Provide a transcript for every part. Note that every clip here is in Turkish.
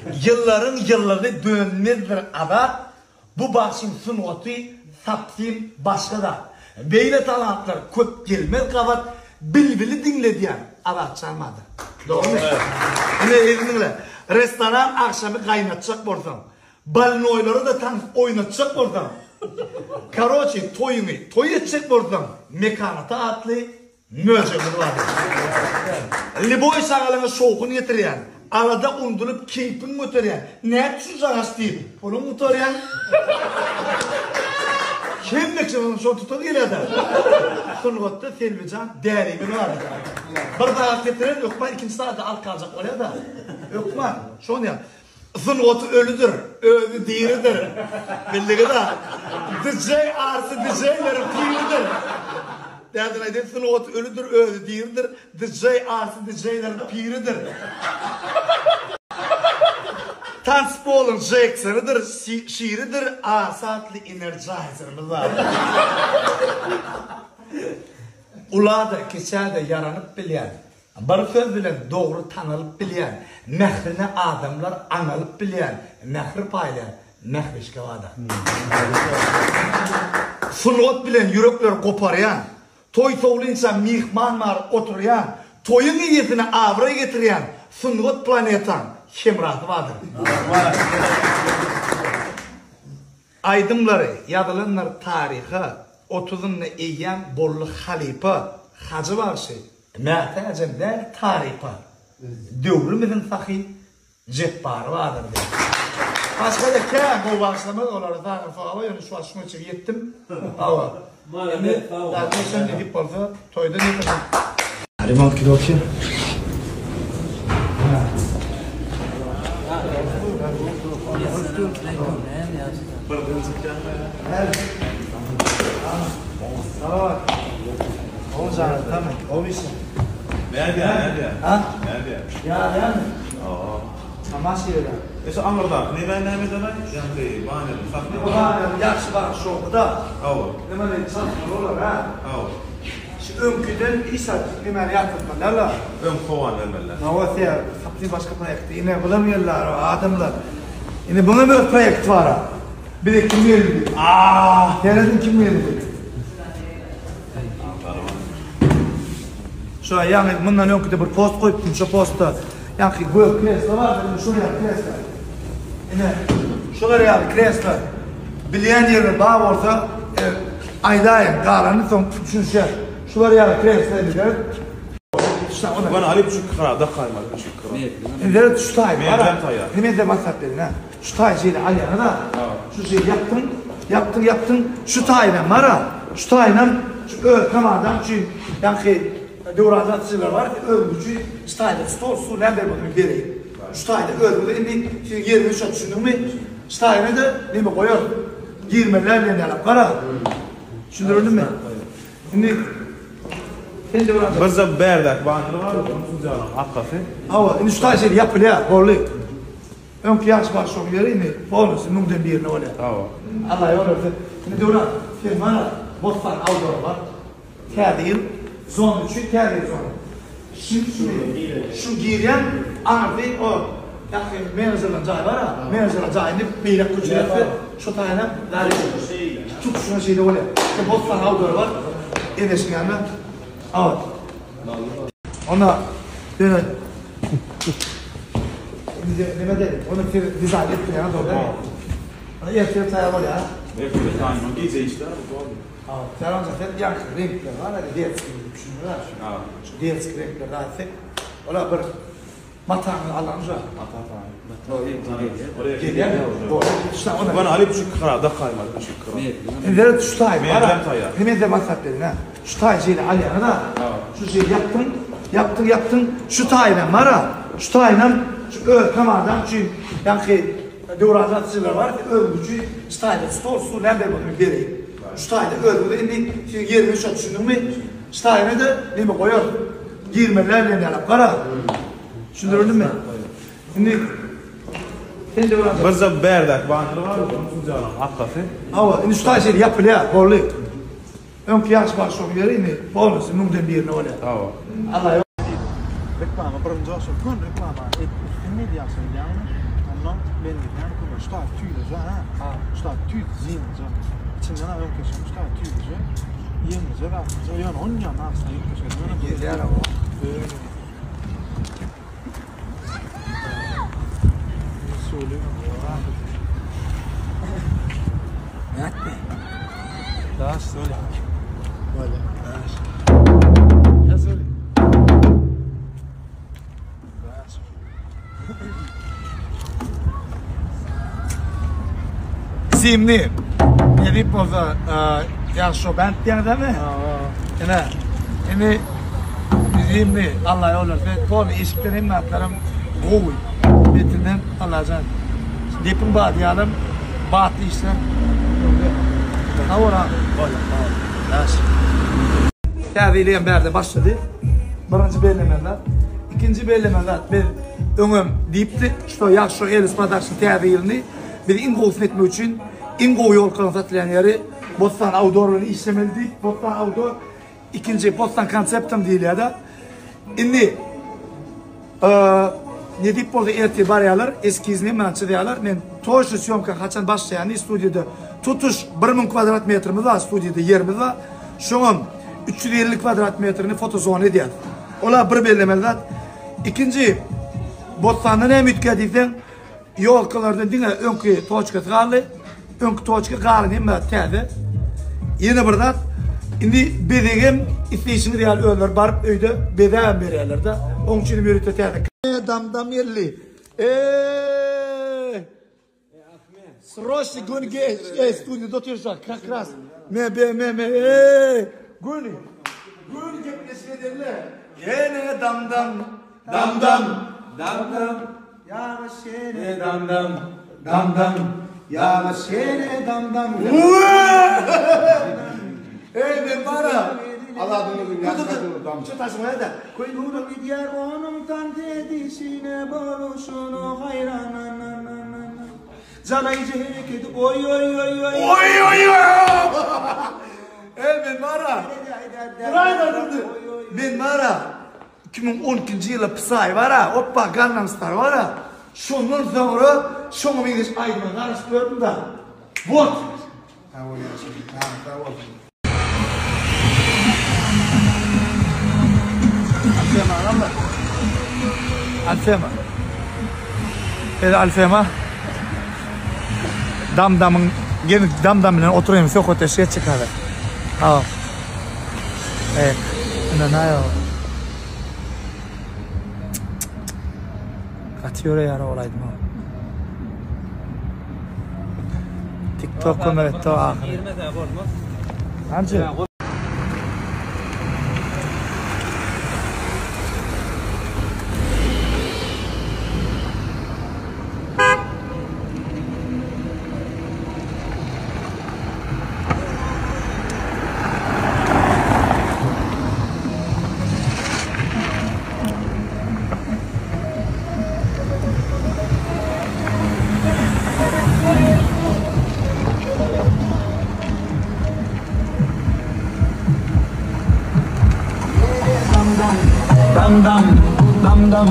Yılların yılları dönmez bir ada. Bu başın sunatı sapsin başka da. Böyle talantlar köp gelmez kavat. Bilbili dinlediyen ada çalmadı. Doğru mu? Ne evinle? Restoran akşamı kaynatacak buradan. Balnoyları da tam oynatacak buradan. Karoçi toy edecek buradan. Mekanata atlı möcümür vardı. Liboy sağlığına soğukunu getiriyen. Arada undurup keyfini götüren. Ne tutacağız değil. Bunu götüren. Kim ne için şu tutup geliyor da. Sonra da Selvican değerimi vardı. Bir daha getiren yok mu? İkinci saatte alt kalacak oraya da. Yok mu? Şu ne? Zınotu ölüdür, ölü değildir. Bildiği de DJ artı DJ'lerin piridir. Derdin ayda zınotu ölüdür, ölü değildir. DJ artı DJ'lerin piridir. Tanzbol'un Jackson'ıdır, şiiridir, asatlı energizer'ımız var. Ulada, keçerde yaranıp bilen, bir söz bilen doğru tanılıp bilen, mehrini adamlar analıp bilen, mehri payla, mehrişke vada. Sunot bilen yürekler koparayan, toy soğulunca mihmanlar oturuyan, toyun niyetine avra getiriyen, sunot planetan, Şemratı vardır. Aydımları, yadılanlar tarihi, 30'unu eyyem bollu halipa, hacı varsı, mehtemden tarihi, dövrümüzün sahi cepbarı vardır. Başka da kâ bu başlamaz oları da falan yani şu aşma için yettim. Ama daha sen ne dip olsa toyda ne kadar. Harimant kilo ki. Tamam. O bir şey. Nerede? Ha? Nerede? Ya. Ama şey öyle. İşte Amr'da. Ne ben ne demek? Yani bahane. Bu bahane yaxşı var şoğda. Avo. Ne böyle satın olur ha? Avo. Şu ömküden isat hemen yaptırmalar la. Kovan vermeler. Navasiya sapti başka proyekti. Yine bulamıyorlar adamlar. Yine buna bir proyekt var. Bir de kim geldi? Teredin kim geldi? Şu yani bundan önceki bir post koydum şu postta. Yani bu kresla var benim şuraya kresla. Yine şuraya kresla. Bilen yerine bağ olsa aydayım kalanı son üçüncü. Şuraya kresla edilir. Bana Ali buçuk kıra da kaymalı buçuk kıra. İndiret şu tay var. Hemen de masat dedin ha. Şu tay şeyle alyanı da. Şu şeyi yaptın. Şu tayla var. Şu tayla şu kamadan şu yani devrazatçılar var. Öldücü şu tayla stol su ne bunu vereyim. Şu tayla öldü indi şimdi yerini şu düşündün mü? Şu tayla da ne mi koyuyor? Girmelerle yapıp kara. Düşündürdün mü? Şimdi Bizde berdak bağlı var. Canım hakikaten. Hava, ini şu tayla yapılıyor. Borlu. Önkü yaş var şu yeri mi? Bonus numden birine öyle. Allah yorulsun. Şimdi diyorlar, firmana botfan outdoor var. Tədil, zon 3'ü tədil zonu. Şimdi şu giren anırdı o. Yani menajerden cay var ha. Menajerden cayını beylek kucuyatı şu tayına veriyor. Tut şuna şeyde öyle. Botfan outdoor var. Edesin yanına. Evet. Ona dönen. Ne dedim? Onu dizayn ettim ya doğru değil mi? Ona erkeğe tayar var ya. Erkeğe tayar var. İyice işler bu doğru. Sen zaten yankı renkler var. Hadi diğer sıkıntı düşünüyorlar. Şu diğer sıkıntı renkler daha tek. Ola bir matanı alanca. Oraya geliyor. Bana Ali buçuk kıra da kaymalı buçuk kıra. İndiret şu tay var. Tayar. Hemen de masat dedin ha. Şu tay şeyle alyanı da. Şu şeyi yaptın. Şu tayla var. Şu tayla şu kamadan şu yani devrazatçılar var. Öldücü şu tayla stol su ne bunu vereyim. Şu tayla öldü indi şimdi yerini şu düşündün mü? Şu tayla da ne mi koyuyor? Girmelerle yapıp kara. Düşündürdün mü? Şimdi Bizde berdak bağlı var. Canım hakikaten. Hava, ini şu tayla şey yapılıyor. Borlu. Önkü yaş var şu yeri mi? Bonus numden birine öyle. Allah Reklama birinci olsun. Kun reklama. Medyası yani. Onun belli yani kuma şu taraf tüylece ha. Şu taraf tüy ziyince. İçinden ayak geçen şu taraf tüylece. Yiyince rahatlıca. Yani onun yanına aslında ilk köşede. Geliyor ama. Böyle. Söylüyorum. Daha söyle. Böyle. Ya söyle. Zimni. Ne deyip olsa yaxşı band diyende mi? Yine zimni Allah yollar. Ve tol işikten imnatlarım goy. Betinden Allah can. Depin badiyalım. Batlı işte. Ha ora. Yaxşı. Təviliyen berde başladı. Birinci bellemeler. İkinci bellemeler. Bir öňüm deyipdi. Şu yaxşı Elis Production təvilini bir ingoğusunu etmek için ingoğu yol kanatlayan yeri Bostan Outdoor'unu işlemeli. Bostan Outdoor ikinci Bostan konseptim değil ya da. Şimdi ne deyip burada etibaryalar eski izni mençi diyorlar. Ben toşlu syomka kaçan başlayan stüdyoda tutuş 1000 kvadrat metremiz var stüdyoda yerimiz var. Şunun 350 kvadrat metrini fotozonu ediyor. Ola bir bellemeler. İkinci Bostan'dan hem ütkədikdən yol kılardan dine önkü toçka tıqalı. Önkü toçka qarın hem tədi. Yeni birdat. Indi bedegim isteyişini deyal öller barıp öyde bedegim bererler de. Onun için mürütte tədi. Dam yerli. Срочно гон гей студия дотиршак как раз. Me. Guni. Guni gepleşme derler. Yine dam. Ya şene dam. Ya şene dam. Ben bana. Allah'ın yazdığı dam. Şu taşımaya da. Koyduğum bir yer onun tan dedişine boluşunu hayranana. Canayıcı hareket oy. Ben bana. Buraya durdu. Ben bana. 2012 yılı Psy var ha. Hoppa Gangnam Style var ha. Şunun sonra şunu bir geç aydına karışık gördüm da. What? Alfema. Alfema. Damın gene damla oturuyorum çok ötesiye çıkar. Ha. Evet. Ne ya? Katıyor ya olaydı mı? TikTok konuları to ahir. 20 tane var mı? Hangi? Dam.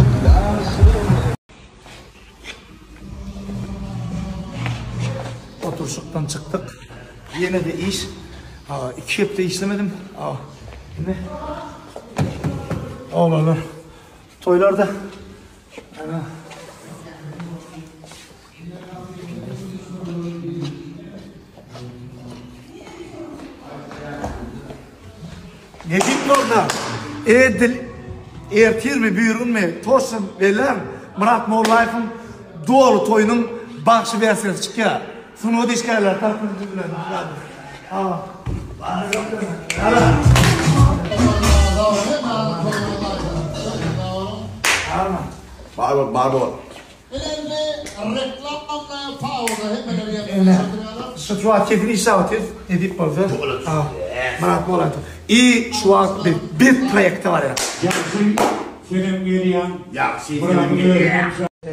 Oturuşuktan çıktık. Yine de iş. 2 hafta işlemedim. Ne? Oğlanlar. Toylarda. Ana. Ne diyeyim orada? Ertir mi, buyurun mu, toşun veler, Murat Moğollayev'in doğru toyunun bakışı versiyonu çıkıyor. Sonra o dişkerler tarafını düzülen. Barbor. Şu an keyfini işaret edip burada. Murat Moğollayev'in. İyi şu an bir projekte var ya. Film geliyen. Ya, Buranın geliyen.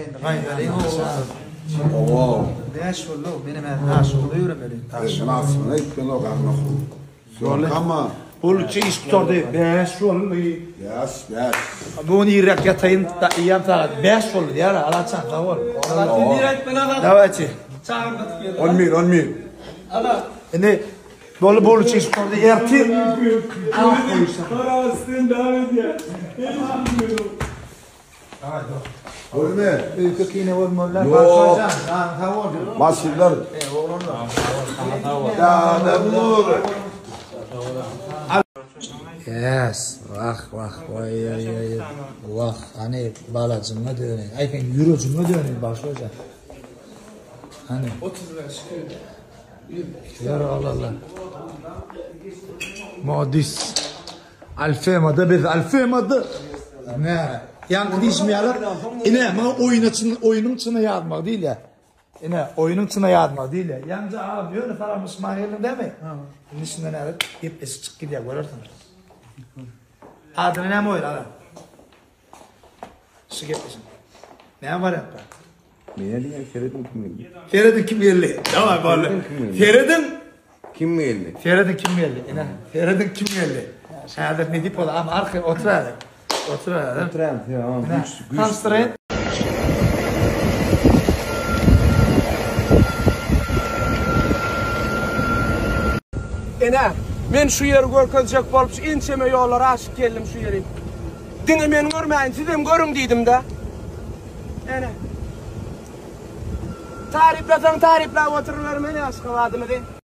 Oo. Değiş oldu. Benim her taş oluyor böyle. Nasıl? Ne yapıyorsun o kadar? Sonra ama Boluçy iş tutardy. 5 boldy. Yes, yes. Bunu yirek yatayın da iyam taat. 5 boldy ýa alaçan da bol. Dawatçy. 10 mil. Ene boluçy iş tutardy. Erti. Ölme. Kökine bolmalar. Yo. Başlajan. Ha oldu. Masirler. Ya da dur. Yes, vah, vay. Vah, hani balacımla dönün. Ayfen yürücümle dönün başlayacak. Hani 35 ya Allah. Modis. Alfemada biz alfemada. Ne? Yankı dişmeyeler. Ine ama oyunun içine yazmak değil ya. Ine oyunun içine yazmak değil ya. Yalnız abi öyle falan Müslümanların değil mi? Bunun içinden alıp hep esi çık gidiyor görürsün. Adını ne mi oyun adam? Şu gitmesin. Ne var yapar? Ne diye Feridun kim? Feridun kim yerli? Tamam böyle. Feridun Kim geldi? Feridun kim yerli? İnan. Feridun kim yerli? Şahada ne dip ola ama arka oturalım. Oturalım. Trend ya. Hamstring. Ene, men şu yeri görkezecek bolup şu inçeme yollara aşık geldim şu yeri. Dine men görmeyin, sizem görün dedim de. Ene. Tariflasan tarifla otururlar meni aşkı adını de.